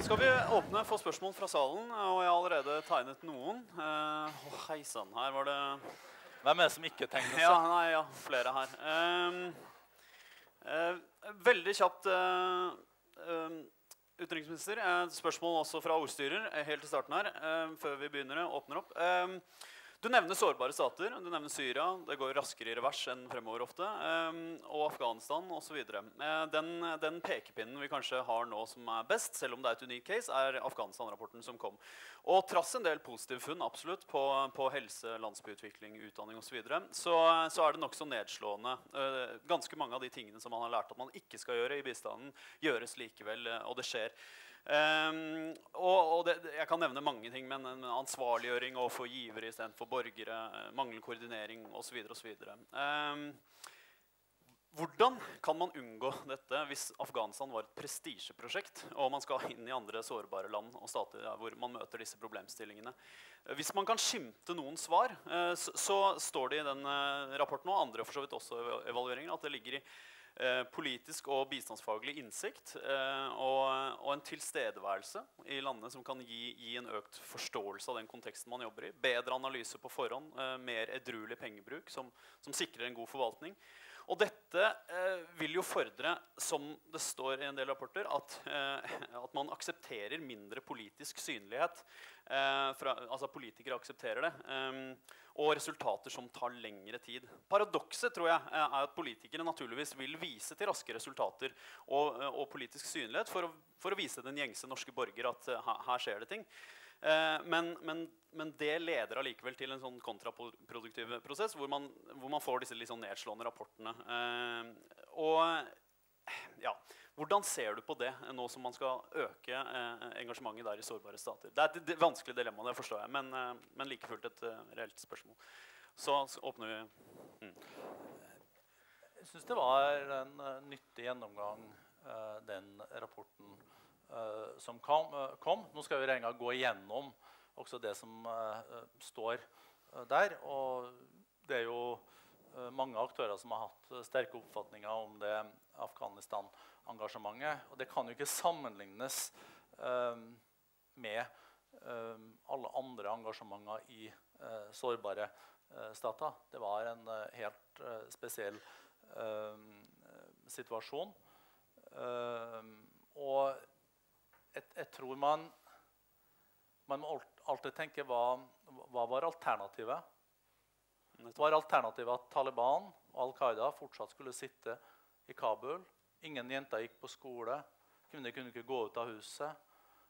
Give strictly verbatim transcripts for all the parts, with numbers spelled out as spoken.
Skal vi åpne for spørsmål fra salen, og jeg har allerede tegnet noen. Uh, oh, hei sann, her var det... Hvem er det som ikke tegner seg? Ja, nei, ja, flere her. Um, uh, veldig kjapt, uh, uh, utenriksminister, et spørsmål også fra ordstyrer, helt i starten her, uh, før vi begynner å åpne opp. Um, Du nevner sårbare stater, du nevner Syria, det går raskere i revers enn fremover ofte, um, og Afghanistan og så videre. Uh, den, den pekepinnen vi kanskje har nå som er best, selv om det er et unikt case, er Afghanistan-rapporten som kom. Og trass en del positive funn, absolutt, på, på helse, landsbyutvikling, utdanning og så videre, så, så er det nok så nedslående. Uh, ganske mange av de tingene som man har lært at man ikke skal gjøre i bistanden, gjøres likevel, uh, og det skjer. Um, og, og det, jeg kan nevne mange ting, men en ansvarliggjøring overfor givere i stedet for borgere, manglende koordinering og så videre og så videre. Um, hvordan kan man unngå dette hvis Afghanistan var et prestisjeprosjekt og man skal inn i andre sårbare land og stater hvor man møter disse problemstillingene? Hvis man kan skimte noen svar, uh, så, så står det i den uh, rapporten og andre for så vidt også evalueringer at det ligger i Eh, politisk og bistandsfaglig innsikt eh, og, og en tilstedeværelse i landene som kan gi, gi en økt forståelse av den konteksten man jobber i. Bedre analyse på forhånd, eh, mer edruelig pengebruk som, som sikrer en god forvaltning. Og dette eh, vil jo fordre, som det står i en del rapporter, at, eh, at man aksepterer mindre politisk synlighet. Eh, fra, altså politikere aksepterer det. Eh, og resultater som tar lengre tid. Paradokset tror jeg er at politikere naturligvis vil vise til raske resultater og, og politisk synlighet for å, for å vise den gjengse norske borger at her, her skjer det ting. Eh, men, men, men det leder allikevel til en sånn kontraproduktiv prosess hvor man, hvor man får disse litt sånn nedslående rapportene. Eh, og ja, hvordan ser du på det nå som man skal øke eh, engasjementet der i sårbare stater? Det er et det, vanskelig dilemma, det forstår jeg, men, eh, men like fullt et uh, reelt spørsmål. Så, så åpner vi. Mm. Jeg synes det var en uh, nyttig gjennomgang, uh, den rapporten uh, som kom, uh, kom. Nå skal jo regjeringen gå igjennom også det som uh, står uh, der, og det er jo uh, mange aktører som har hatt uh, sterke oppfatninger om det Afghanistan-engasjementet, og det kan jo ikke sammenlignes uh, med uh, alle andre engasjementer i uh, sårbare uh, stater. Det var en uh, helt uh, spesiell uh, situasjon. Uh, og jeg, jeg tror man, man må alltid tenke hva, hva var alternativet? Var alternativet at Taliban og Al-Qaida fortsatt skulle sitte i Kabul? Ingen jenter gikk på skole. Kvinner kunne ikke gå ut av huset.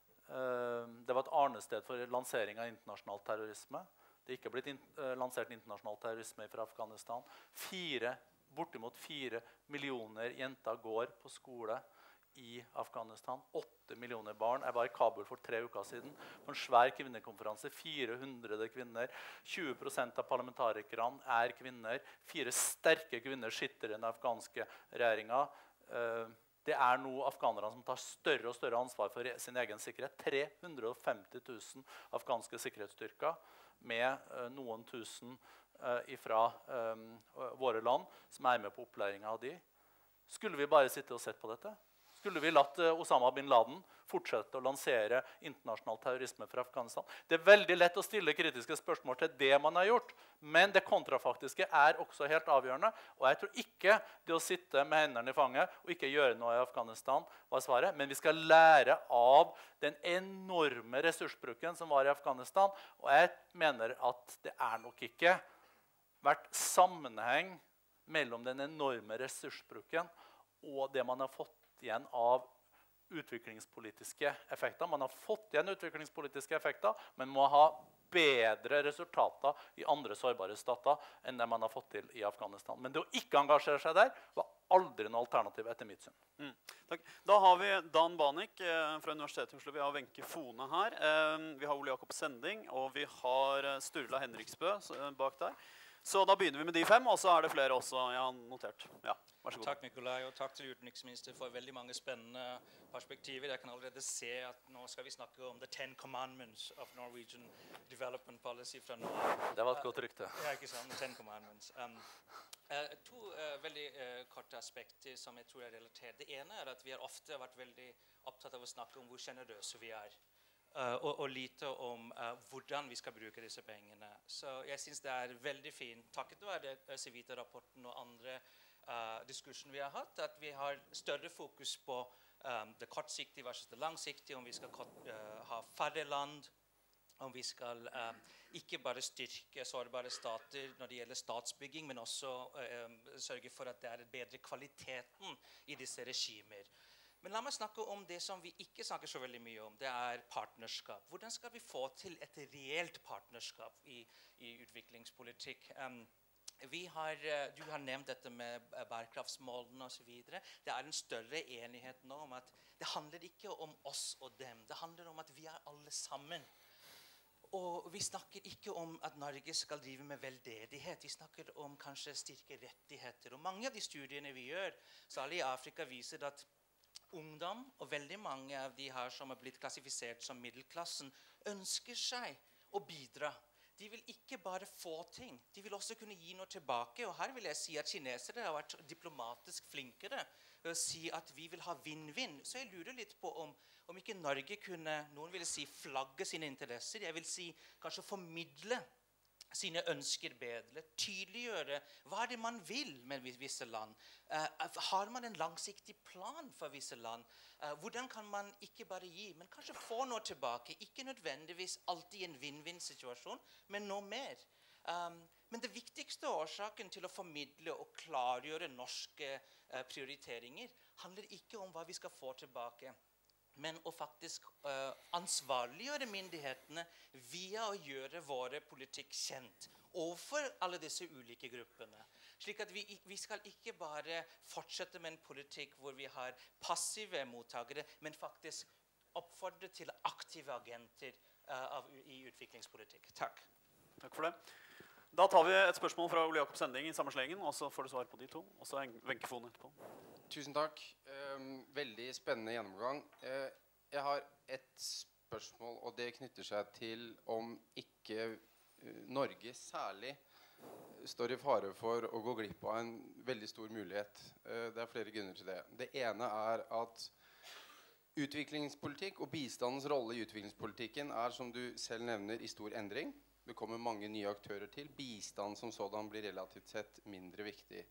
Uh, det var et arnested for lansering av internasjonal terrorisme. Det er ikke blitt in uh, lansert internasjonal terrorisme fra Afghanistan. Fire, bortimot fire millioner jenter går på skole i Afghanistan. Åtte millioner barn. Jeg var i Kabul for tre uker siden på en svær kvinnekonferanse. fire hundre kvinner. tjue prosent av parlamentarikerne er kvinner. Fire sterke kvinner sitter i den afghanske regjeringen. Uh, det er nå afghanerne som tar større og større ansvar for sin egen sikkerhet. tre hundre og femti tusen afghanske sikkerhetsstyrker med uh, noen tusen uh, fra um, våre land som er med på opplæringen av de. Skulle vi bare sitte og sett på dette? Skulle vi latt uh, Osama bin Laden fortsette å lansere internasjonal terrorisme fra Afghanistan? Det er veldig lett å stille kritiske spørsmål til det man har gjort, men det kontrafaktiske er også helt avgjørende. Og jeg tror ikke det å sitte med hendene i fanget og ikke gjøre noe i Afghanistan var svaret, men vi skal lære av den enorme ressursbruken som var i Afghanistan, og jeg mener at det er nok ikke vært sammenheng mellom den enorme ressursbruken og det man har fått igjen av utviklingspolitiske effekter. Man har fått igjen utviklingspolitiske effekter, men må ha bedre resultater i andre sårbare stater enn det man har fått til i Afghanistan. Men det å ikke engasjere seg der var aldri noe alternativ etter mitt syn. Mm, takk. Da har vi Dan Banik eh, fra Universitetet i Oslo. Vi har Wenche Fone her. Eh, vi har Ole Jakob Sending, og vi har Sturla Henriksbø eh, bak der. Så da begynner vi med de fem, og så er det flere også jeg har notert. Ja, vær så god. Takk, Nikolai, og takk til utenriksminister for veldig mange spennende perspektiver. Jeg kan allerede se at nå skal vi snakke om The Ten Commandments of Norwegian Development Policy fra nå. Det var et godt rykte. Ja, ikke sant? The Ten Commandments. Um, Uh, to uh, veldig uh, korte aspekter som jeg tror er relatert. Det ene er at vi har ofte vært veldig opptatt av å snakke om hvor generøse vi er. Uh, og, og lite om uh, hvordan vi skal bruke disse pengene. Så jeg synes det er veldig fint, takket være uh, Civita-rapporten og andre uh, diskusjoner vi har hatt, at vi har større fokus på um, det kortsiktige versus det langsiktige, om vi skal kort, uh, ha færre land, om vi skal um, ikke bare styrke sårbare stater når det gjelder statsbygging, men også um, sørge for at det er bedre kvaliteten i disse regimer. Men la meg snakke om det som vi ikke snakker så veldig mye om. Det er partnerskap. Hvordan skal vi få til et reelt partnerskap i, i utviklingspolitikk? Um, vi har, uh, du har nevnt dette med bærekraftsmålene og så videre. Det er en større enighet nå om at det handler ikke om oss og dem. Det handler om at vi er alle sammen. Og vi snakker ikke om at Norge skal drive med veldedighet. Vi snakker om kanskje styrke rettigheter. Og mange av de studiene vi gjør, særlig i Afrika, viser at ungdom, og veldig mange av de her som har blitt klassifisert som middelklassen, ønsker seg å bidra. De vil ikke bare få ting, de vil også kunne gi noe tilbake. Og her vil jeg si at kinesere har vært diplomatisk flinkere ved å si at vi vil ha vinn-vinn. Så jeg lurer litt på om, om ikke Norge kunne, noen vil si flagge sine interesser, jeg vil si kanskje formidle sine ønsker bedre, tydeliggjøre hva er det man vil med visse land. Uh, har man en langsiktig plan for visse land? Uh, hvordan kan man ikke bare gi, men kanskje få noe tilbake? Ikke nødvendigvis alltid en vinn-vinn-situasjon, men noe mer. Um, men det viktigste årsaken til å formidle og klargjøre norske uh, prioriteringer handler ikke om hva vi skal få tilbake, men å faktisk uh, ansvarliggjøre myndighetene via å gjøre våre politikk kjent overfor alle disse ulike gruppene. Slik at vi, vi skal ikke bare fortsette med en politikk hvor vi har passive mottakere, men faktisk oppfordre til aktive agenter uh, av, i utviklingspolitikk. Takk. Takk for det. Da tar vi et spørsmål fra Ole Jakob Sending i samme slengen, og så får du svar på de to, og så Wenche Fohn etterpå. Tusen takk. Um, veldig spennende gjennomgang. Uh, jeg har et spørsmål, og det knytter seg til om ikke uh, Norge særlig står i fare for å gå glipp av en veldig stor mulighet. Uh, det er flere grunner til det. Det ene er at utviklingspolitikk og bistandens rolle i utviklingspolitikken er, som du selv nevner, i stor endring. Det kommer mange nye aktører til. Bistand som sådan blir relativt sett mindre viktig.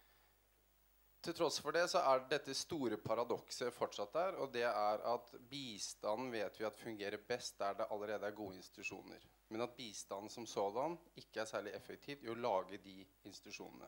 Til tross for det så er dette store paradokset fortsatt der, og det er at bistand vet vi at fungerer best der det allerede er gode institusjoner. Men at bistand som sådan ikke er særlig effektivt i å lage de institusjonene.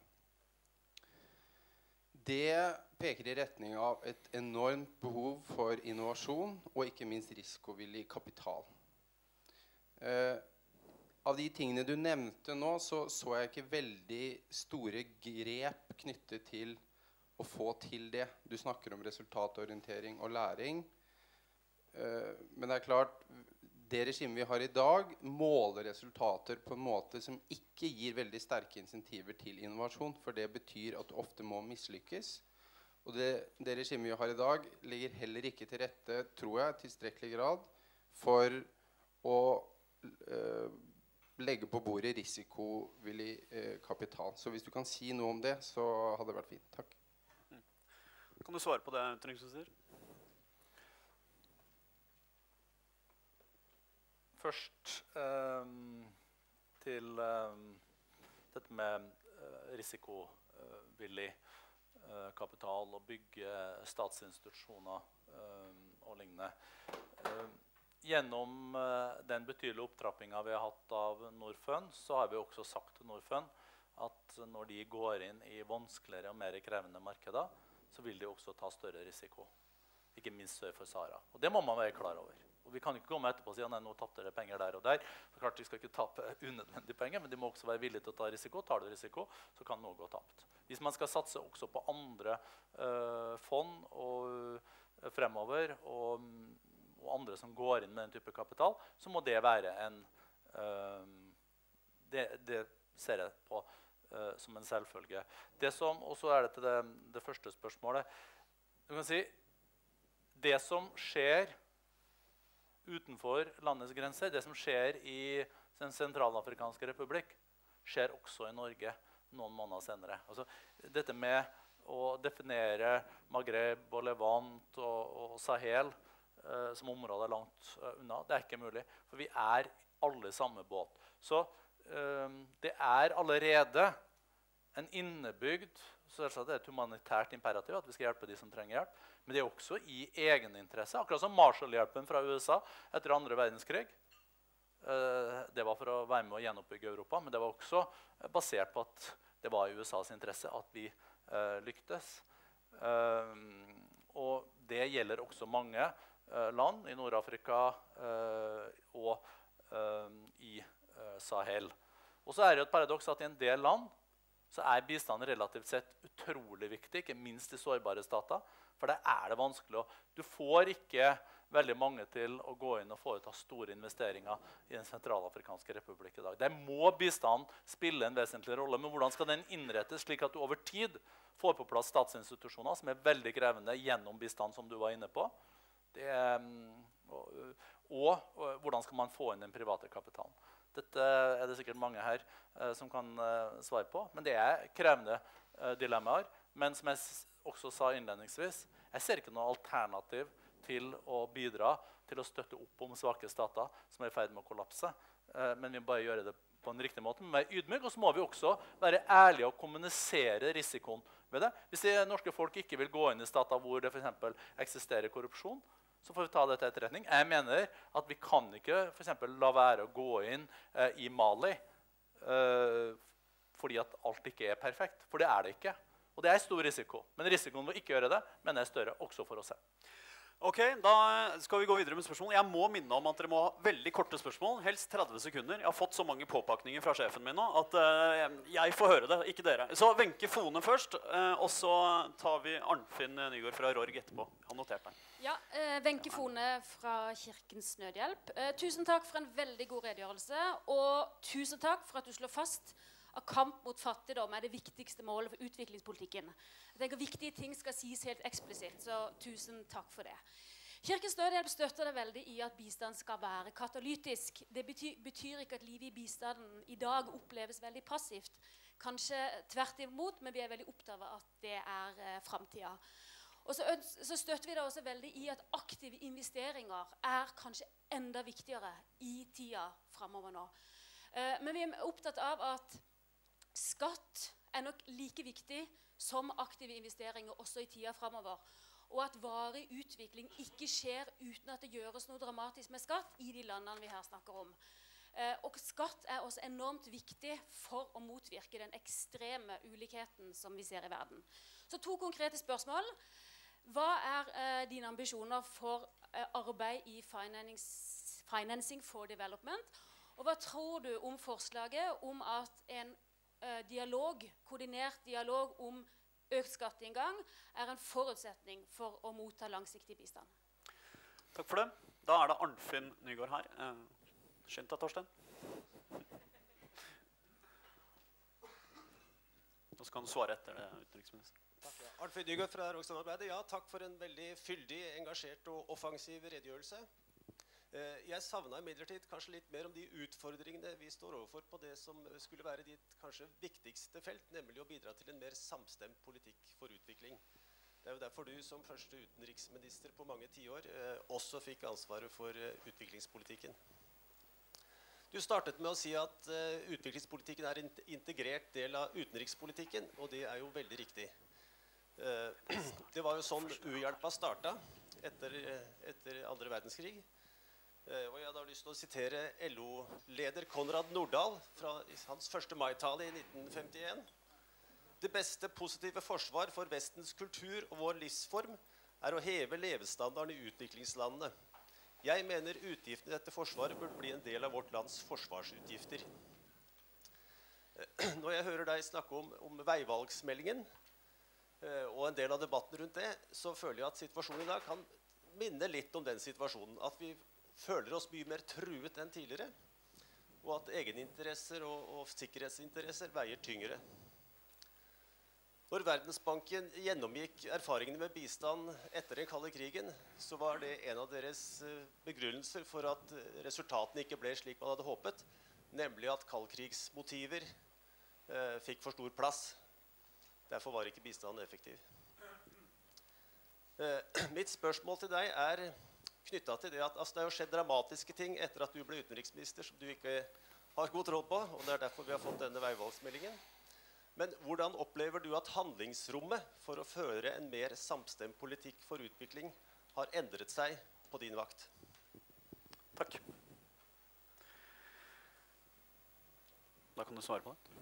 Det peker i retning av et enormt behov for innovasjon og ikke minst risikovillig kapital. Eh, Av de tingene du nevnte nå, så så jeg ikke veldig store grep knyttet til å få til det. Du snakker om resultatorientering og læring. Uh, men det er klart, det regimet vi har i dag måler resultater på en måte som ikke gir veldig sterke insentiver til innovasjon, for det betyr at du ofte må mislykkes. Og det, det regimet vi har i dag ligger heller ikke til rette, tror jeg, i tilstrekkelig grad for å uh, legge på bordet risikovillig eh, kapital. Så hvis du kan si noe om det, så hadde det vært fint. Takk. Mm. Kan du svare på det, utenriksminister? Først um, til um, dette med uh, risikovillig uh, kapital og bygge statsinstitusjoner um, og lignende. Um, Gjennom uh, den betydelige opptrappingen vi har hatt av Norfund, så har vi også sagt til Norfund at når de går inn i vanskeligere og mer krevende markeder, så vil de også ta større risiko. Ikke minst sør for Sahara. Og det må man være klar over. Og vi kan ikke komme etterpå og si at nå tapte dere penger der og der. Det er klart de skal ikke tape unødvendige penger, men de må også være villige til å ta risiko. Tar du risiko, så kan noe gå tapt. Hvis man skal satse også på andre uh, fond og, uh, fremover, og og andre som går inn med den type kapital, så må det være en uh, det, det ser jeg på uh, som en selvfølge. Det som, og så er det til det, det første spørsmålet. Du kan si, det som skjer utenfor landets grenser, det som skjer i Den sentralafrikanske republikk, skjer også i Norge. noen måneder senere. Altså, dette med å definere Maghreb og Levant og, og Sahel uh, som områder langt uh, unna, det er ikke mulig. For vi er alle i samme båt. Så uh, det er allerede en innebygd, selvsagt det er et humanitært imperativ at vi skal hjelpe de som trenger hjelp, men det er også i egeninteresse, akkurat som Marshall-hjelpen fra U S A etter andre verdenskrig. Uh, det var for å være med å gjenoppbygge Europa, men det var også basert på at det var i U S As interesse at vi Uh, lyktes. Uh, og det gjelder også mange uh, land i Nord-Afrika uh, og uh, i uh, Sahel. Og så er det et paradoks at i en del land så er bistand relativt sett utrolig viktig, ikke minst i sårbare stater, for der er det vanskelig å... Du får ikke veldig mange til å gå inn og foreta store investeringer i den sentralafrikanske republikk i dag. Der må bistand spille en vesentlig rolle, men hvordan skal den innrettes slik at du over tid får på plass statsinstitusjoner som er veldig krevende gjennom bistand, som du var inne på? Det, og, og, og hvordan skal man få inn den private kapitalen? Dette er det sikkert mange her eh, som kan eh, svare på, men det er krevende eh, dilemmaer. Men som jeg også sa innledningsvis, jeg ser ikke noe alternativ til å bidra til å støtte opp om svake stater som er i ferd med å kollapse. Eh, men vi må bare gjøre det på en riktig måte. Men være ydmyk, og så må vi også være ærlige og kommunisere risikoen ved det. Hvis det norske folk ikke vil gå inn i stater hvor det for eksempel eksisterer korrupsjon, så får vi ta det til etterretning. Jeg mener at vi kan ikke for eksempel la være å gå inn eh, i Mali eh, fordi at alt ikke er perfekt. For det er det ikke. Og det er stor risiko. Men risikoen ved ikke gjøre det, men er større også for oss selv. Ok, da skal vi gå videre med spørsmål. Jeg må minne om at dere må ha veldig korte spørsmål, helst tretti sekunder. Jeg har fått så mange påpakninger fra sjefen min nå at uh, jeg får høre det, ikke dere. Så Wenche Fone først, uh, og så tar vi Arnfinn Nygård fra Rorg etterpå. Jeg har notert deg. Ja, uh, Wenche Fone fra Kirkens Nødhjelp. Uh, tusen takk for en veldig god redegjørelse, og tusen takk for at du slår fast at kamp mot fattigdom er det viktigste målet for utviklingspolitikken. Jeg tenker Viktige ting skal sies helt eksplisitt, så tusen takk for det. Kirkens Nødhjelp støtter det veldig i at bistand skal være katalytisk. Det betyr, betyr ikke at livet i bistanden i dag oppleves veldig passivt. Kanskje tvert imot, men vi er veldig opptatt av at det er eh, fremtiden. Og så, så støtter vi det også veldig i at aktive investeringer er kanskje enda viktigere i tida fremover nå. Eh, men vi er opptatt av at skatt er nok like viktig som aktive investeringer også i tida fremover. Og at varig utvikling ikke skjer uten at det gjøres noe dramatisk med skatt i de landene vi her snakker om. Eh, og skatt er også enormt viktig for å motvirke den ekstreme ulikheten som vi ser i verden. Så to konkrete spørsmål. Hva er eh, dine ambisjoner for eh, arbeid i finance, Financing for Development? Og hva tror du om forslaget om at en uh, dialog, koordinert dialog om økt skatteinngang er en forutsetning for å motta langsiktig bistand? Takk for det. Da er det Arnfinn Nygård her. Uh, Skynd deg, Torstein. Nå skal du svare etter det, utenriksminister. Takk, ja. Arnfinn Nygård fra Rogsamarbeidet. Ja, takk for en veldig fyldig, engasjert og offensiv redegjørelse. Jeg savnet imidlertid kanskje litt mer om de utfordringene vi står overfor på det som skulle være ditt kanskje viktigste felt, nemlig å bidra til en mer samstemt politikk for utvikling. Det er jo derfor du som første utenriksminister på mange tiår eh, også fikk ansvaret for eh, utviklingspolitikken. Du startet med å si at eh, utviklingspolitikken er en integrert del av utenrikspolitikken, og det er jo veldig riktig. Eh, det var jo sånn U-hjelpa startet etter, etter andre verdenskrig. Uh, og jeg har lyst til å sitere L O-leder Konrad Nordahl fra hans første maitale i nitten femtien. Det beste positive forsvar for Vestens kultur og vår livsform er å heve levestandarden i utviklingslandene. Jeg mener utgiftene i dette forsvaret burde bli en del av vårt lands forsvarsutgifter. Uh, når jeg hører deg snakke om, om veivalgsmeldingen uh, og en del av debatten rundt det, så føler jeg at situasjonen i dag kan minne litt om den situasjonen. At vi føler oss mye mer truet enn tidligere, og at egeninteresser og, og sikkerhetsinteresser veier tyngre. Når Verdensbanken gjennomgikk erfaringene med bistand etter den kalde krigen, så var det en av deres begrunnelser for at resultatene ikke ble slik man hadde håpet, nemlig at kaldkrigsmotiver eh, fikk for stor plass. Derfor var ikke bistanden effektiv. Eh, mitt spørsmål til deg er knyttet til det at altså, det har jo skjedd dramatiske ting etter at du ble utenriksminister som du ikke har god tråd på, og det er derfor vi har fått denne veivalgsmeldingen. Men hvordan opplever du at handlingsrommet for å føre en mer samstemt politikk for utvikling har endret seg på din vakt? Takk. Da kan du svare på det.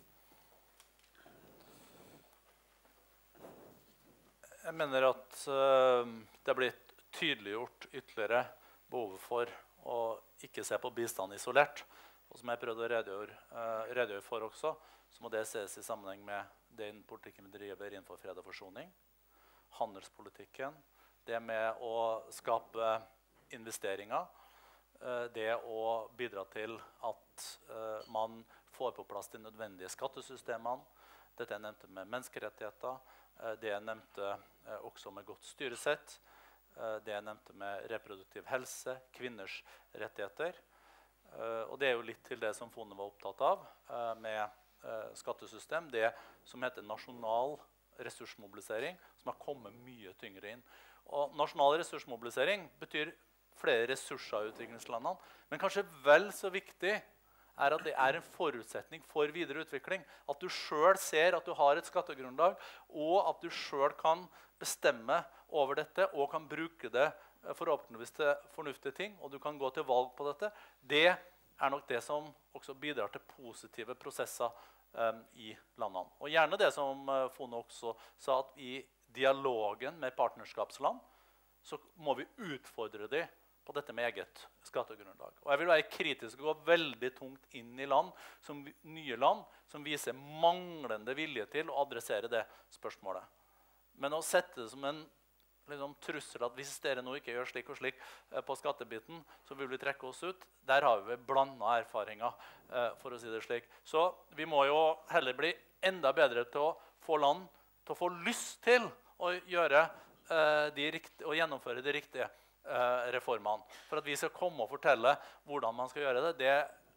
Jeg mener at uh, det er blitt tydeliggjort ytterligere behovet for å ikke se på bistand isolert. Og som jeg prøvde å redegjøre, uh, redegjøre for også, så må det ses i sammenheng med den politikken vi driver innenfor fred og forsoning, handelspolitikken, det med å skape investeringer, uh, det å bidra til at uh, man får på plass de nødvendige skattesystemene, dette jeg nevnte med menneskerettigheter, uh, det jeg nevnte uh, også med godt styresett, uh, det jeg nevnte med reproduktiv helse, kvinners rettigheter, uh, og det er jo litt til det som fondet var opptatt av uh, med uh, skattesystem, det som heter nasjonal ressursmobilisering, som har kommet mye tyngre inn. Og nasjonal ressursmobilisering betyr flere ressurser i utviklingslandene, men kanskje vel så viktig er at det er en forutsetning for videre utvikling. At du selv ser at du har et skattegrunnlag, og at du selv kan bestemme over dette, og kan bruke det forhåpentligvis til fornuftige ting, og du kan gå til valg på dette. Det er nok det som også bidrar til positive prosesser um, i landene. Og gjerne det som uh, Fone også sa, at i dialogen med partnerskapsland, så må vi utfordre dem på dette med eget skattegrunnlag. Og jeg vil være kritisk og gå veldig tungt inn i land, som nye land, som viser manglende vilje til å adressere det spørsmålet. Men å sette det som en liksom, trussel at hvis dere nå ikke gjør slik og slik eh, på skattebiten, så vil vi trekke oss ut. Der har vi blandet erfaringer, eh, for å si det slik. Så vi må jo heller bli enda bedre til å få land til å få lyst til å gjøre eh, de rikt- og gjennomføre de riktige Uh, reformene. For at vi skal komme og fortelle hvordan man skal gjøre det, det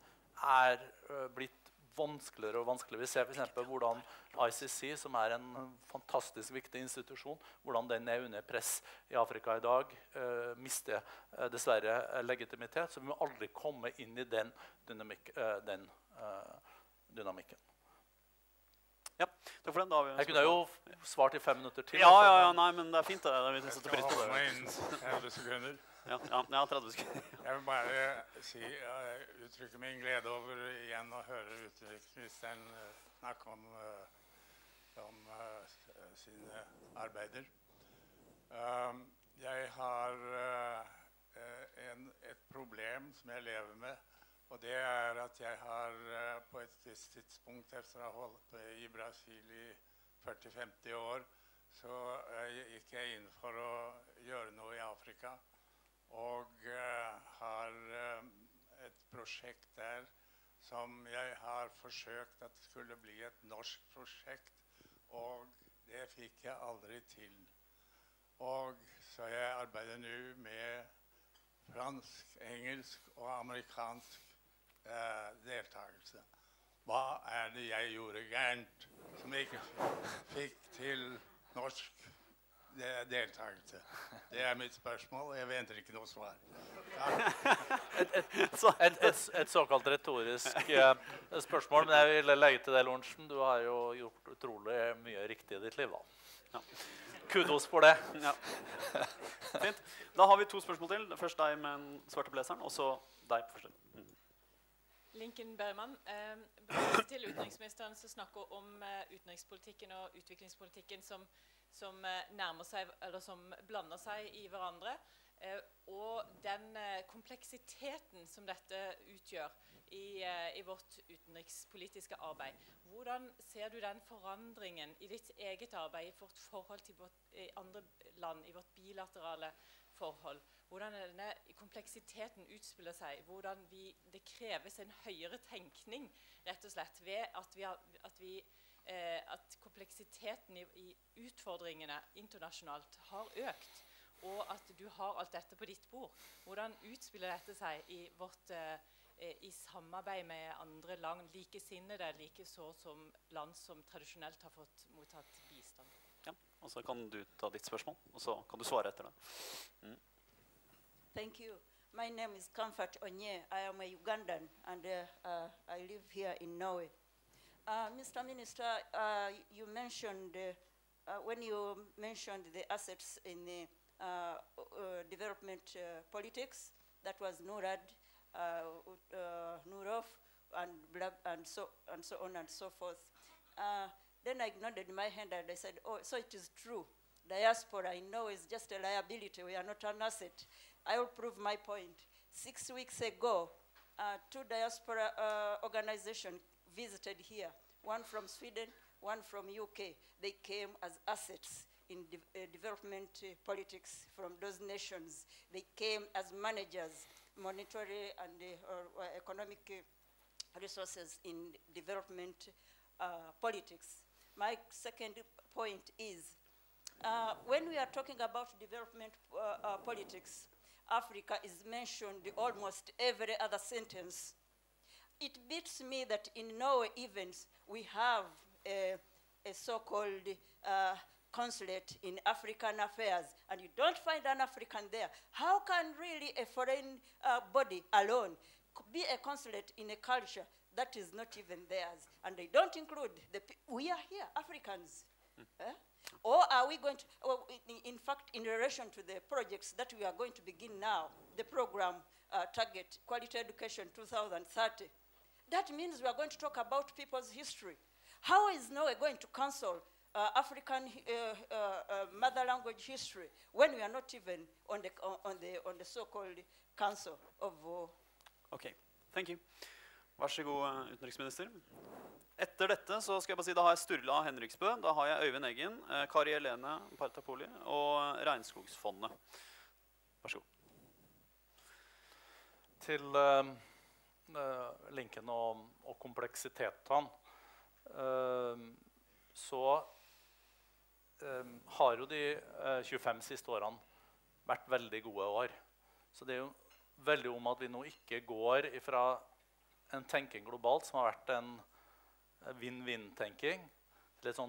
er uh, blitt vanskeligere og vanskeligere. Vi ser for eksempel hvordan I C C, som er en fantastisk viktig institusjon, hvordan den er under press i Afrika i dag, uh, mister uh, dessverre uh, legitimitet. Så vi må aldri komme inn i den, dynamik uh, den uh, dynamikken. Ja, takk for den. Da har vi jeg kunne jo svart i fem minutter til. Ja, ja, ja, nei, men det er fint. Det. Vi setter pris på det. tretti sekunder. Ja, ja, ja, tretti sekunder. Jeg vil bare si, uh, uttrykke min glede over igjen å høre utenriksministeren uh, snakke om, uh, om uh, sine arbeider. Um, jeg har uh, en, et problem som jeg lever med, og det er at jeg har uh, på et visst tidspunkt etter å ha holdt i Brasil i førti til femti år, så uh, gikk jeg inn for å gjøre noe i Afrika, og uh, har uh, et prosjekt der som jeg har forsøkt at det skulle bli et norsk prosjekt, og det fikk jeg aldri til. Og så jeg arbeider nå med fransk, engelsk og amerikansk Eh, deltakelse. Hva er det jeg gjorde gærent som jeg ikke fikk til norsk de deltakelse? Det er mitt spørsmål, og jeg venter ikke noe svar. et, et, et, et, et såkalt retorisk eh, spørsmål, men jeg vil legge til det, Lorentzen. Du har jo gjort utrolig mye riktig i ditt liv. Da. Ja. Kudos for det. Ja. Fint. Da har vi to spørsmål til. Først deg med den svarte blazeren, og så deg på første. Mm. Lincoln Berman, eh, til utenriksministeren som snakker om eh, utenrikspolitikken og utviklingspolitikken som, som eh, nærmer seg, eller som blander seg i hverandre, eh, og den eh, kompleksiteten som dette utgjør i, eh, i vårt utenrikspolitiske arbeid. Hvordan ser du den forandringen i ditt eget arbeid, i vårt forhold til vårt, i andre land, i vårt bilaterale forhold? Hvordan denne kompleksiteten utspiller seg, hvordan vi, det kreves en høyere tenkning, rett og slett, ved at, vi har, at, vi, eh, at kompleksiteten i, i utfordringene internasjonalt har økt, og at du har alt dette på ditt bord. Hvordan utspiller dette seg i vårt, eh, eh, i samarbeid med andre land, likesinnede, like så som land som tradisjonelt har fått mottatt bistand. Ja, og så kan du ta ditt spørsmål, og så kan du svare etter det. Mm. Thank you. My name is Comfort Onye. I am a Ugandan, and uh, uh, I live here in Norway. Uh, Mister Minister, uh, you mentioned, uh, uh, when you mentioned the assets in the uh, uh, development uh, politics, that was NURAD, uh, uh, NUROF, and, blah, and, so, and so on and so forth. Uh, then I nodded my head and I said, oh, so it is true. Diaspora, I know, is just a liability. We are not an asset. I will prove my point. Six weeks ago, uh, two diaspora uh, organizations visited here, one from Sweden, one from U K. They came as assets in de uh, development uh, politics from those nations. They came as managers, monetary and uh, or, or economic uh, resources in development uh, politics. My second point is, uh, when we are talking about development uh, uh, politics, Africa is mentioned almost every other sentence. It beats me that in Norway events we have a, a so-called uh, consulate in African affairs, and you don't find an African there. How can really a foreign uh, body alone be a consulate in a culture that is not even theirs? And they don't include the pe we are here, Africans. Mm. Eh? Or are we going to, well, in, in fact, in relation to the projects that we are going to begin now, the program uh, target, Quality Education two thousand thirty, that means we are going to talk about people's history. How is Norway going to counsel uh, African uh, uh, uh, mother language history when we are not even on the, on the, on the so-called council of... Uh, Ok, thank you. Vær så god, utenriksminister. Etter dette så skal jeg bare si, da har jeg Sturla Henriksbø, da har jeg Øyvind Eggen, eh, Kari Helene Partapoli og Regnskogsfondet. Vær så god. Til uh, uh, linken og, og kompleksitetene, uh, så uh, har jo de uh, tjuefem siste årene vært veldig gode år. Så det er jo veldig om at vi nå ikke går fra en tenking globalt som har vært en win-win-tenking til et sånn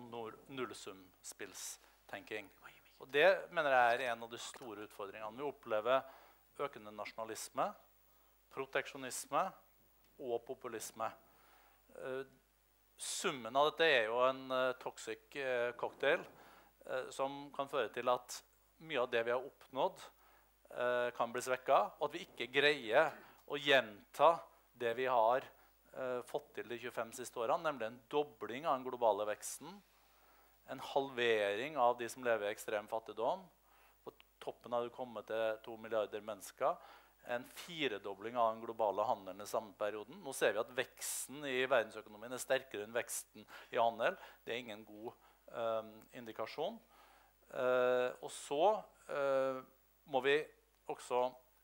nullsumspillstenking. Og det mener jeg er en av de store utfordringene. Vi opplever økende nasjonalisme, proteksjonisme og populisme. Uh, summen av dette er jo en uh, toxic uh, cocktail uh, som kan føre til at mye av det vi har oppnådd uh, kan bli svekket, og at vi ikke greier å gjenta det vi har uh, fått til de tjuefem siste årene, nemlig en dobling av den globale veksten, en halvering av de som lever i ekstrem fattigdom, på toppen har det kommet til to milliarder mennesker, en firedobling av den globale handelen i samme perioden. Nå ser vi at veksten i verdensøkonomien er sterkere enn veksten i handel. Det er ingen god um, indikasjon. Uh, og så uh, må vi også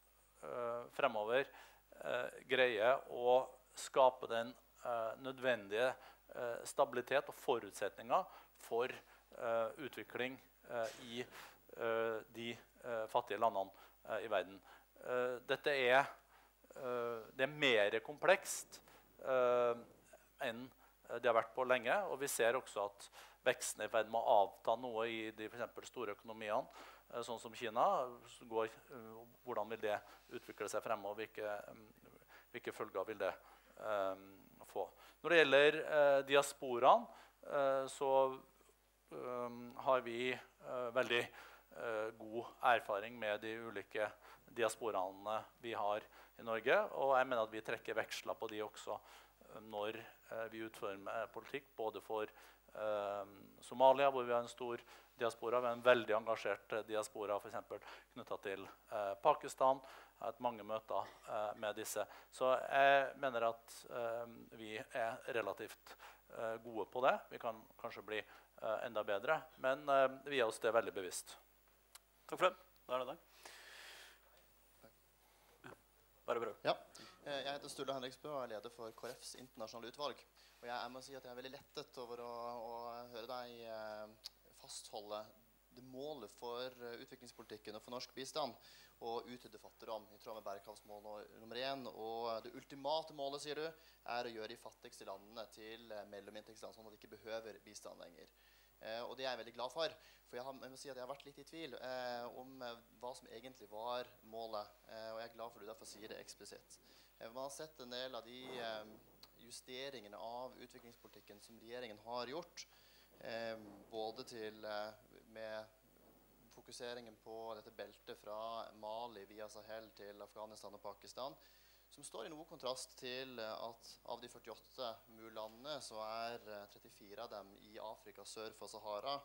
uh, fremover uh, greie å skape den uh, nødvendige uh, stabilitet og forutsetninger for uh, utvikling uh, i uh, de uh, fattige landene uh, i verden. Uh, dette er, uh, det er mer komplekst uh, enn det har vært på lenge, og vi ser også at veksten er i ferd med å avta noe i de for eksempel store økonomiene, uh, sånn som Kina. Går, uh, hvordan vil det utvikle seg fremover, hvilke, um, hvilke følger vil det um, få. Når det gjelder uh, diasporaen, uh, så um, har vi uh, veldig uh, god erfaring med de ulike diasporaene vi har i Norge, og jeg mener at vi trekker veksler på de også når eh, vi utformer politikk, både for eh, Somalia, hvor vi har en stor diaspora, vi har en veldig engasjert diaspora for eksempel knyttet til eh, Pakistan. Jeg har hatt mange møter eh, med disse. Så jeg mener at eh, vi er relativt eh, gode på det. Vi kan kanskje bli eh, enda bedre, men eh, vi er oss det veldig bevisst. Takk for det. Da er det deg. Bare prøv. Ja. Jeg heter Sturla Henriksbø og er leder for K R Fs internasjonale utvalg. Og jeg, jeg må si at jeg er veldig lettet over å, å høre deg eh, fastholde det målet for uh, utviklingspolitikken og for norsk bistand å utrydde fattigdom i tråd med bærekraftsmål nummer én. Og det ultimate målet, sier du, er å gjøre de fattigste landene til uh, mellominntektsland, sånn at de ikke behøver bistand lenger. Uh, og det er jeg veldig glad for, for jeg, har, jeg må si at jeg har vært litt i tvil uh, om uh, hva som egentlig var målet, uh, og jeg er glad for at du derfor sier det eksplisitt. Uh, man har sett en del av de uh, justeringene av utviklingspolitikken som regjeringen har gjort, eh, både til, eh, med fokuseringen på dette beltet fra Mali via Sahel til Afghanistan og Pakistan, som står i noe kontrast til at av de førtiåtte MUL-landene så er trettifire av dem i Afrika sør for Sahara.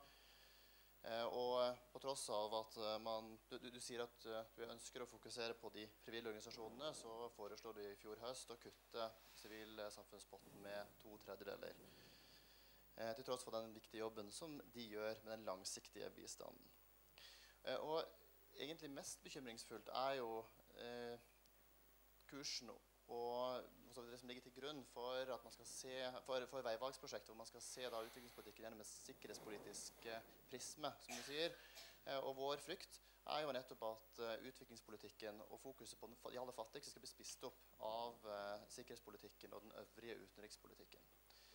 Eh, og på tross av at man, du, du sier at uh, du ønsker å fokusere på de frivillige organisasjonene, så foreslår du i fjor høst å kutte sivilsamfunnspotten med to tredjedeler. Eh, til tross for den viktige jobben som de gjør med den langsiktige bistanden. Eh, og egentlig mest bekymringsfullt er jo eh, kursen og det som ligger til grunn for, at man skal se, for, for veivalgsprosjektet, hvor man skal se da utviklingspolitikken gjennom en sikkerhetspolitisk eh, prisme, som du sier. Eh, og vår frykt er jo nettopp at uh, utviklingspolitikken og fokuset på den, de aller fattigste skal bli spist opp av uh, sikkerhetspolitikken og den øvrige utenrikspolitikken.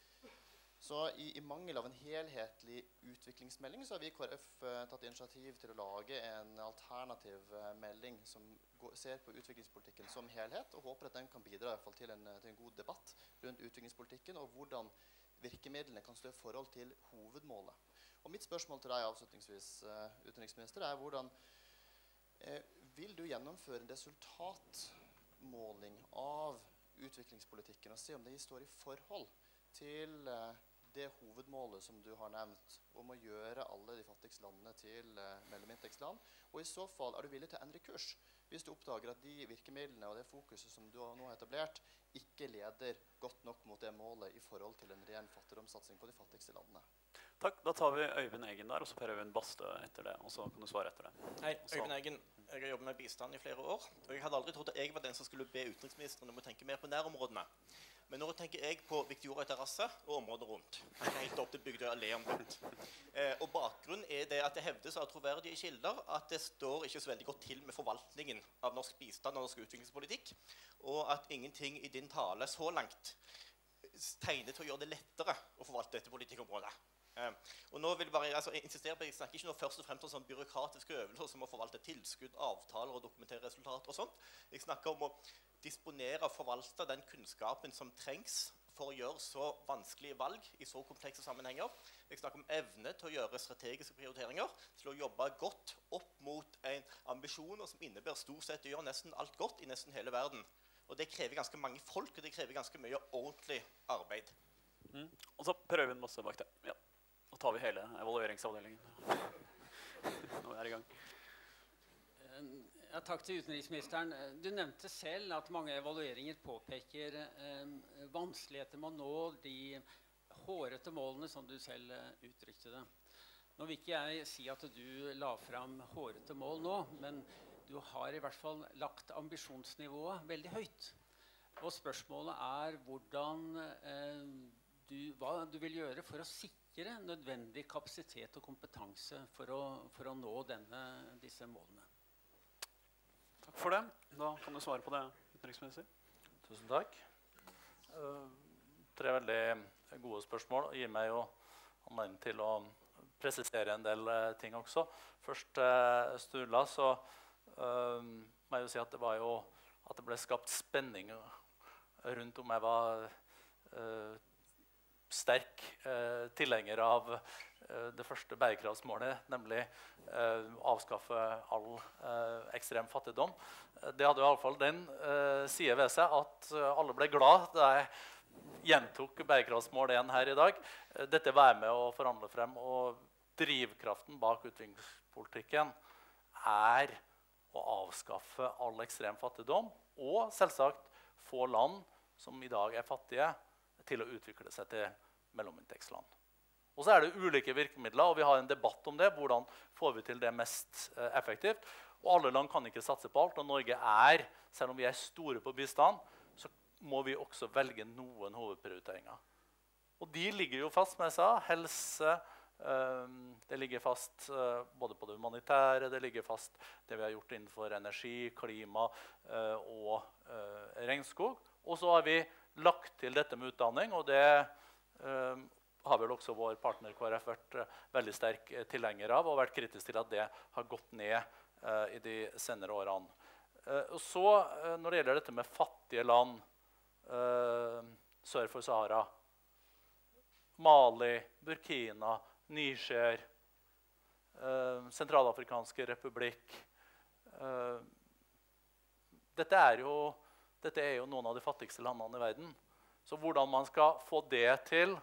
Så i, i mangel av en helhetlig utviklingsmelding så har vi i K R F uh, tatt initiativ til å lage en alternativ uh, melding som går, ser på utviklingspolitikken som helhet, og håper at den kan bidra i hvert fall til, en, til en god debatt rundt utviklingspolitikken og hvordan virkemidlene kan stå i forhold til hovedmålet. Og mitt spørsmål til deg avslutningsvis, uh, utenriksminister, er hvordan uh, vil du gjennomføre en resultatmåling av utviklingspolitikken og se om det står i forhold til uh, det hovedmålet som du har nevnt, om å gjøre alle de fattigste landene til uh, mellominntektsland? Og i så fall, er du villig til å endre kurs hvis du oppdager at de virkemidlene og det fokuset som du nå har etablert, ikke leder godt nok mot det målet i forhold til en ren fattigdomssatsing på de fattigste landene? Takk, da tar vi Øyvind Eggen der, og så Per Øyvind Bastø etter det, og så kan du svare etter det. Hei, Øyvind Eggen. Jeg har jobbet med bistand i flere år, og jeg hadde aldri trodd at jeg var den som skulle be utenriksministeren om å tenke mer på nærområdene. Men nå tenker jeg på Victoria terrasse og området rundt. Helt opp til Bygdøy allé-området. Eh, og bakgrunnen er det at det hevdes av troverdige kilder at det står ikke så veldig godt til med forvaltningen av norsk bistand og norsk utviklingspolitikk, og at ingenting i din tale så langt tegner til å gjøre det lettere å forvalte dette politikkområdet. Eh, og nå vil jeg bare altså, jeg insistere på, jeg snakker ikke nå først og fremst om sånn byråkratiske øvelser som å forvalte tilskudd, avtaler og dokumentere resultater og sånt. Jeg snakker om å disponere og forvalte den kunnskapen som trengs for å gjøre så vanskelige valg i så komplekse sammenhenger. Jeg snakker om evne til å gjøre strategiske prioriteringer, til å jobbe godt opp mot en ambisjon som innebærer stort sett å gjøre nesten alt godt i nesten hele verden. Og det krever ganske mange folk, og det krever ganske mye ordentlig arbeid. Mm. Og så Per Øyvind Bastø bak det. Ja. Nå tar vi hele evalueringsavdelingen. Nå er jeg i gang. Ja, takk til utenriksministeren. Du nevnte selv at mange evalueringer påpeker eh, vanskeligheter med å nå de hårete målene, som du selv eh, uttrykte det. Nå vil ikke jeg si at du la fram hårete mål nå, men du har i hvert fall lagt ambisjonsnivået veldig høyt. Og spørsmålet er hvordan eh, du, hva du vil gjøre for å sikre nødvendig kapasitet og kompetanse for å, for å nå denne, disse målene. Takk for det. Da kan du svare på det, utenriksminister. Tusen takk. Uh, tre veldig gode spørsmål og gir meg jo anledning til å presisere en del uh, ting også. Først uh, Sturla, så uh, må jeg jo si at det var jo at det ble skapt spenning rundt om jeg var uh, sterk uh, tilhenger av uh, det første bærekraftsmålet, nemlig uh, avskaffe all uh, ekstrem fattigdom. Det hadde jo i alle fall den uh, side ved seg at uh, alle ble glad da jeg gjentok bærekraftsmål én her i dag. Uh, dette var med å forhandle frem, og drivkraften bak utviklingspolitikken er å avskaffe all ekstrem fattigdom, og selvsagt få land som i dag er fattige, til å utvikle seg til mellominntektsland. Og så er det ulike virkemidler, og vi har en debatt om det. Hvordan får vi til det mest eh, effektivt? Og alle land kan ikke satse på alt, og Norge er, selv om vi er store på bistand, så må vi også velge noen hovedprioriteringer. Og de ligger jo fast, som jeg sa, helse, Um, det ligger fast uh, både på det humanitære, det ligger fast det vi har gjort innenfor energi, klima uh, og uh, regnskog. Og så har vi lagt til dette med utdanning, og det uh, har vel også vår partner K R F vært uh, veldig sterk uh, tilhenger av, og vært kritisk til at det har gått ned uh, i de senere årene. Uh, og så uh, når det gjelder dette med fattige land uh, sør for Sahara, Mali, Burkina, Niger, uh, Sentralafrikanske republikk. Uh, dette, er jo, dette er jo noen av de fattigste landene i verden. Så hvordan man skal få det til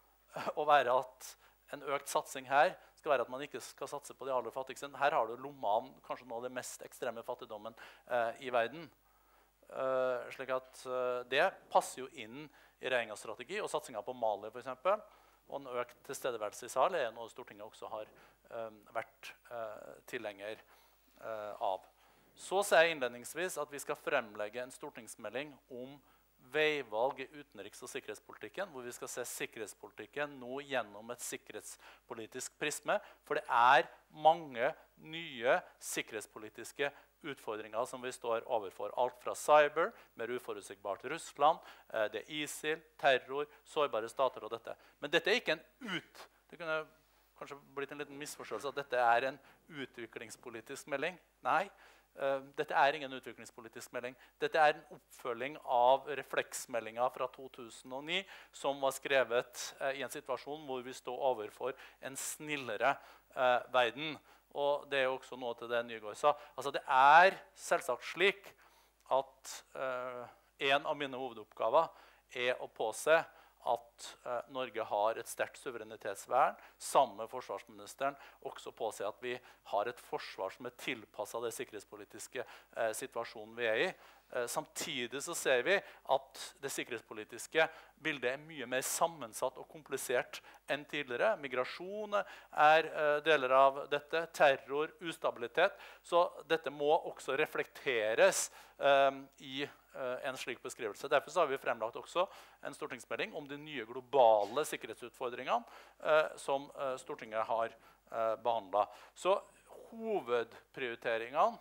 å være at en økt satsing her skal være at man ikke skal satse på de aller fattigste. Her har du lommene, kanskje noe av det mest ekstreme fattigdommen uh, i verden. Uh, slik at uh, det passer jo inn i regjeringens strategi, og satsingen på Mali for eksempel, og en økt tilstedeværelse i Sahel er noe Stortinget også har um, vært uh, tilhenger uh, av. Så sier jeg innledningsvis at vi skal fremlegge en stortingsmelding om veivalg i utenriks- og sikkerhetspolitikken, hvor vi skal se sikkerhetspolitikken nå gjennom et sikkerhetspolitisk prisme, for det er mange nye sikkerhetspolitiske utfordringer som vi står overfor. Alt fra cyber, mer uforutsigbart Russland, eh, det er ISIL, terror, sårbare stater og dette. Men dette er ikke en ut... Det kunne kanskje blitt en liten misforståelse at dette er en utviklingspolitisk melding. Nei, eh, dette er ingen utviklingspolitisk melding. Dette er en oppfølging av refleksmeldingen fra to tusen og ni, som var skrevet eh, i en situasjon hvor vi står overfor en snillere eh, verden. Og det er jo også noe til det Nygaard sa. Altså, det er selvsagt slik at uh, en av mine hovedoppgaver er å påse at uh, Norge har et sterkt suverenitetsvern, sammen med forsvarsministeren også påse at vi har et forsvar som er tilpasset det sikkerhetspolitiske uh, situasjonen vi er i. Uh, samtidig så ser vi at det sikkerhetspolitiske bildet er mye mer sammensatt og komplisert enn tidligere. Migrasjon er uh, deler av dette, terror, ustabilitet. Så dette må også reflekteres um, i uh, en slik beskrivelse. Derfor så har vi fremlagt også en stortingsmelding om de nye globale sikkerhetsutfordringene uh, som uh, Stortinget har uh, behandlet. Så hovedprioriteringene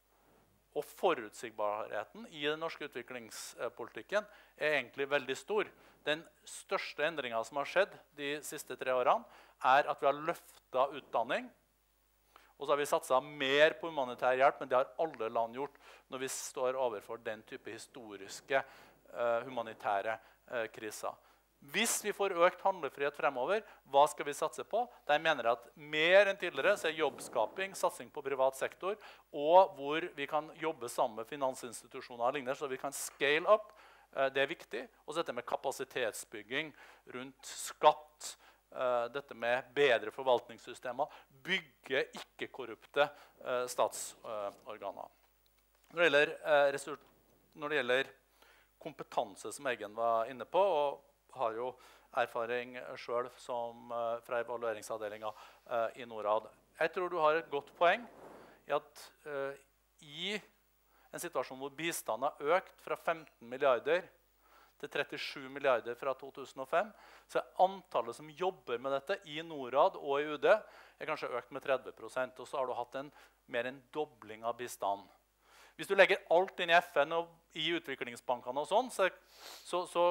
og forutsigbarheten i den norske utviklingspolitikken er egentlig veldig stor. Den største endringen som har skjedd de siste tre årene, er at vi har løftet utdanning. Og så har vi satset mer på humanitær hjelp, men det har alle land gjort når vi står overfor den type historiske uh, humanitære uh, kriser. Hvis vi får økt handlefrihet fremover, hva skal vi satse på? Der mener jeg at mer enn tidligere så er jobbskaping, satsing på privat sektor, og hvor vi kan jobbe sammen med finansinstitusjoner og lignende, så vi kan scale up. Det er viktig. Og så dette med kapasitetsbygging rundt skatt, dette med bedre forvaltningssystemer, bygge ikke-korrupte statsorganer. Når det gjelder, når det gjelder kompetanse, som Eggen var inne på, og har jo erfaring selv som, uh, fra evalueringsavdelingen uh, i Norad. Jeg tror du har et godt poeng i at uh, i en situasjon hvor bistanden har økt fra femten milliarder til trettisju milliarder fra to tusen og fem, så er antallet som jobber med dette i Norad og i U D er kanskje økt med tretti prosent, og så har du hatt en, mer en dobling av bistanden. Hvis du legger alt inn i F N og i utviklingsbankene og sånn, så, så, så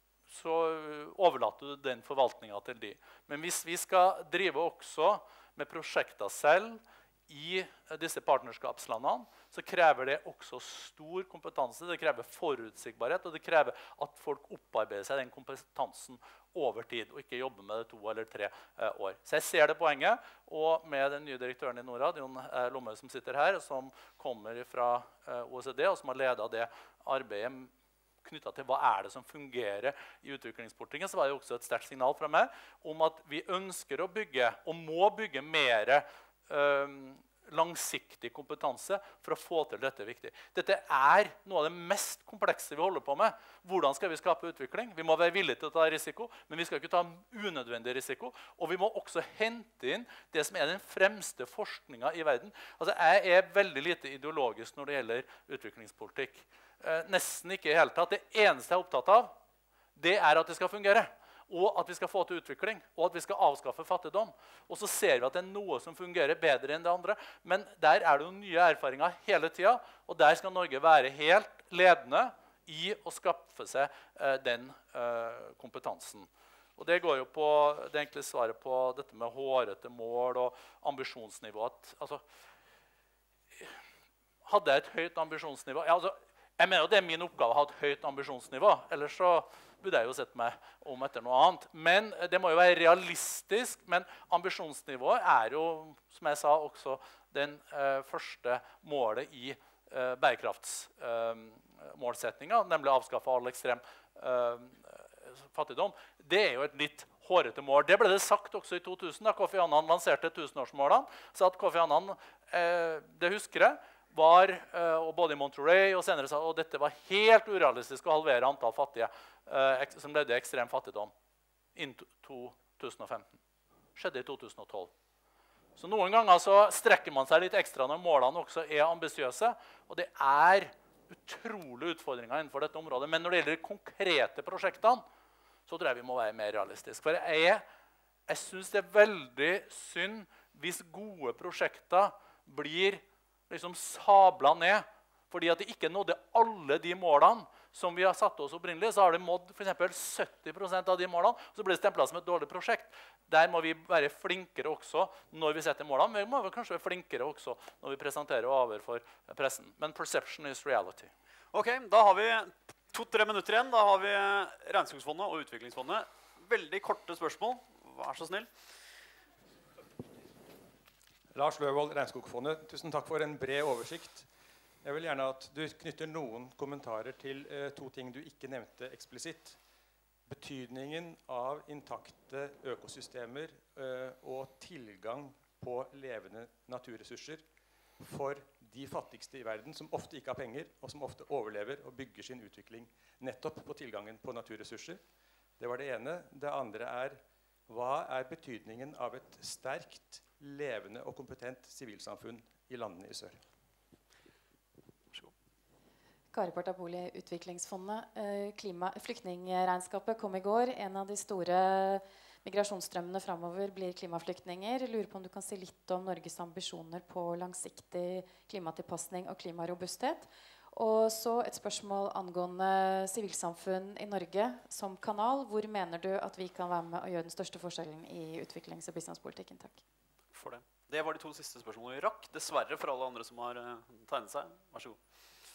så overlater du den forvaltningen til de. Men hvis vi skal drive også med prosjekter selv i disse partnerskapslandene, så krever det også stor kompetanse, det krever forutsigbarhet, og det krever at folk opparbeider seg den kompetansen over tid, og ikke jobber med det to eller tre eh, år. Så jeg ser det poenget, og med den nye direktøren i Norad, Jon eh, Lomme, som sitter her, som kommer fra eh, O E C D, og som har ledet det arbeidet knyttet til hva er det som fungerer i utviklingspolitikken, så var det også et sterkt signal fra meg om at vi ønsker å bygge, og må bygge mer øh, langsiktig kompetanse for å få til dette viktig. Dette er noe av det mest komplekse vi holder på med. Hvordan skal vi skape utvikling? Vi må være villige til å ta risiko, men vi skal ikke ta unødvendig risiko. Og vi må også hente inn det som er den fremste forskningen i verden. Altså, jeg er veldig lite ideologisk når det gjelder utviklingspolitikk. Eh, nesten ikke i hele tatt. Det eneste jeg er opptatt av, det er at det skal fungere. og at vi skal få til utvikling, og at vi skal avskaffe fattigdom. Og så ser vi at det er noe som fungerer bedre enn det andre. Men der er det jo nye erfaringer hele tiden, og der skal Norge være helt ledende i å skaffe seg eh, den eh, kompetansen. Og det går jo på det enkle svaret på dette med hårete mål og ambisjonsnivå. At, altså, hadde jeg et høyt ambisjonsnivå? Ja, altså, jeg mener jo det er min oppgave å ha et høyt ambisjonsnivå. Ellers så burde jeg jo sett meg om etter noe annet. Men det må jo være realistisk. Men ambisjonsnivået er jo, som jeg sa, også den eh, første målet i eh, bærekraftsmålsetninga, eh, nemlig å avskaffe all ekstrem eh, fattigdom. Det er jo et litt hårete mål. Det ble det sagt også i to tusen, da Kofi Annan lanserte tusenårsmålene. Så at Kofi Annan, eh, det husker jeg, var, uh, og både i Monterey og senere sa at dette var helt urealistisk å halvere antall fattige uh, som levde i ekstrem fattigdom innen to tusen og femten. Skjedde i to tusen og tolv. Så noen ganger så strekker man seg litt ekstra når målene også er ambisiøse, og det er utrolig utfordringer innenfor dette området. Men når det gjelder konkrete prosjektene, så tror jeg vi må være mer realistiske. For jeg, jeg synes det er veldig synd hvis gode prosjekter blir liksom sabla ned, fordi at de ikke nådde alle de målene som vi har satt oss opprinnelig. Så har de nådd for eksempel sytti prosent av de målene, og så blir det stemplet som et dårlig prosjekt. Der må vi være flinkere også når vi setter målene, men vi må kanskje være flinkere også når vi presenterer overfor pressen. Men perception is reality. Ok, da har vi to-tre minutter igjen. Da har vi Regnskogsfondet og Utviklingsfondet. Veldig korte spørsmål. Vær så snill. Lars Løvold, Regnskogfondet, tusen takk for en bred oversikt. Jeg vil gjerne at du knytter noen kommentarer til eh, to ting du ikke nevnte eksplisitt. Betydningen av intakte økosystemer eh, og tilgang på levende naturressurser for de fattigste i verden, som ofte ikke har penger, og som ofte overlever og bygger sin utvikling nettopp på tilgangen på naturressurser. Det var det ene. Det andre er, hva er betydningen av et sterkt, levende og kompetent sivilsamfunn i landene i sør? Kari Portaboli, Utviklingsfondet. Klima, flyktningregnskapet kom i går. En av de store migrasjonsstrømmene fremover blir klimaflyktninger. Jeg lurer på om du kan si litt om Norges ambisjoner på langsiktig klimatilpassning og klimarobusthet. Og så et spørsmål angående sivilsamfunn i Norge som kanal. Hvor mener du at vi kan være med å gjøre den største forskjellen i utviklings- og bistandspolitikken? Takk. For det. Det var de to siste spørsmålene vi rakk. Dessverre for alle andre som har uh, tegnet seg. Vær så god.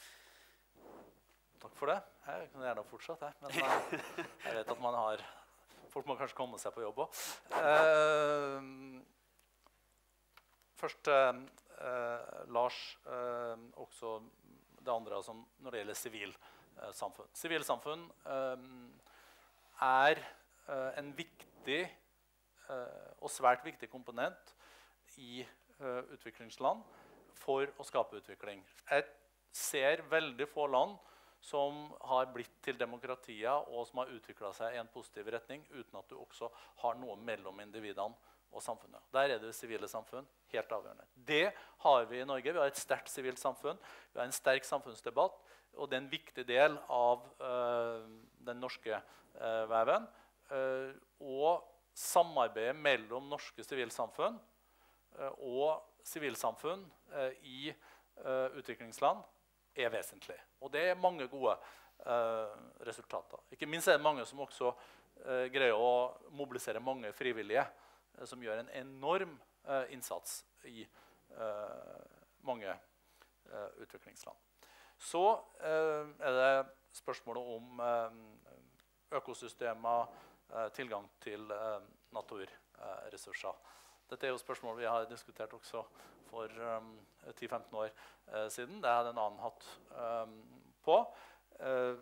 Takk for det. Jeg kan gjerne fortsette, men uh, jeg vet at man har... Folk må kanskje komme seg på jobb også. Uh, først uh, uh, Lars, uh, også det andre som når det gjelder sivilsamfunn. Sivilsamfunn uh, er uh, en viktig uh, og svært viktig komponent i uh, utviklingsland for å skape utvikling. Jeg ser veldig få land som har blitt til demokratier og som har utviklet seg i en positiv retning uten at du også har noe mellom individene og samfunnet. Der er det sivile samfunn helt avgjørende. Det har vi i Norge. Vi har et sterkt sivilt samfunn. Vi har en sterk samfunnsdebatt, og det er en viktig del av uh, den norske uh, veven. Uh, og samarbeidet mellom norske sivilsamfunn og sivilsamfunn eh, i eh, utviklingsland er vesentlig. Og det er mange gode eh, resultater. Ikke minst er det mange som også eh, greier å mobilisere mange frivillige, eh, som gjør en enorm eh, innsats i eh, mange eh, utviklingsland. Så eh, er det spørsmålet om eh, økosystemer, eh, tilgang til eh, naturressurser. Dette er jo spørsmål vi har diskutert også for um, ti til femten år uh, siden. Det hadde en annen hatt um, på. Uh,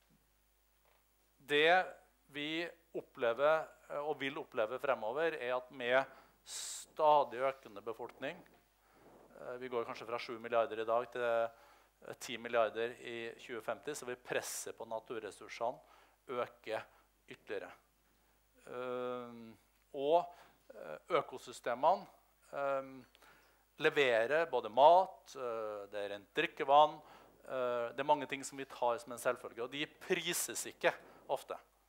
det vi opplever uh, og vil oppleve fremover, er at med stadig økende befolkning, uh, vi går kanskje fra sju milliarder i dag til uh, ti milliarder i tjue femti, så vil presset på naturressursene øke ytterligere. Uh, og økosystemene um, leverer både mat, uh, det er rent drikkevann, uh, det er mange ting som vi tar som en selvfølge, og de prises ikke ofte.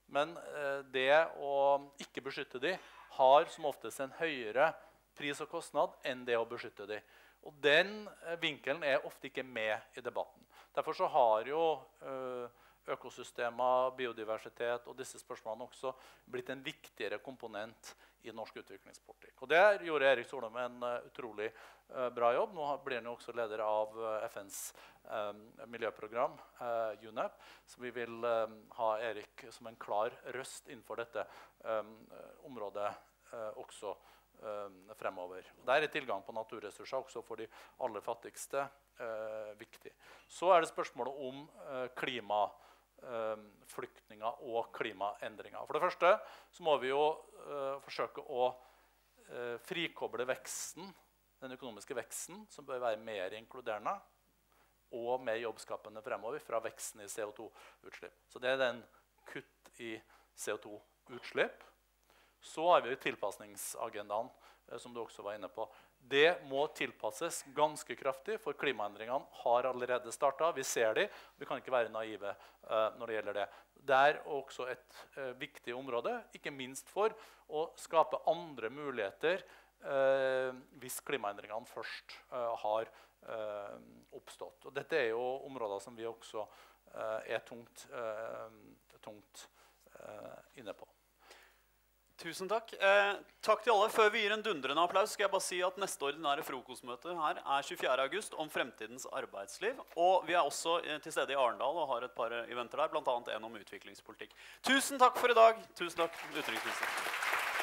Men eh, det å ikke beskytte de har som oftest en høyere pris og kostnad enn det å beskytte de. Og den eh, vinkelen er ofte ikke med i debatten. Derfor så har jo eh, økosystemer, biodiversitet og disse spørsmålene også blitt en viktigere komponent i norsk utviklingspolitikk. Og der gjorde Erik Solheim en uh, utrolig uh, bra jobb. Nå blir han jo også leder av uh, F N's um, miljøprogram, uh, U N E P, så vi vil um, ha Erik som en klar røst innenfor dette um, området uh, også um, fremover. Og der er tilgang på naturressurser også for de aller fattigste uh, viktig. Så er det spørsmålet om uh, klima. Um, flyktninger og klimaendringer. For det første så må vi jo uh, forsøke å uh, frikoble veksten, den økonomiske veksten, som bør være mer inkluderende og mer jobbskapende fremover fra veksten i C O to utslipp. Så det er den kutt i C O to utslipp. Så har vi tilpasningsagendaen, uh, som du også var inne på. Det må tilpasses ganske kraftig, for klimaendringene har allerede startet. Vi ser de, vi kan ikke være naive uh, når det gjelder det. Det er også et uh, viktig område, ikke minst for å skape andre muligheter uh, hvis klimaendringene først uh, har uh, oppstått. Og dette er jo områder som vi også uh, er tungt, uh, tungt uh, inne på. Tusen takk. Eh, takk til alle. Før vi gir en dundrende applaus, skal jeg bare si at neste ordinære frokostmøte her er tjuefjerde august om fremtidens arbeidsliv. Og vi er også eh, til stede i Arendal og har et par eventer der, blant annet en om utviklingspolitikk. Tusen takk for i dag. Tusen takk, utenriksminister.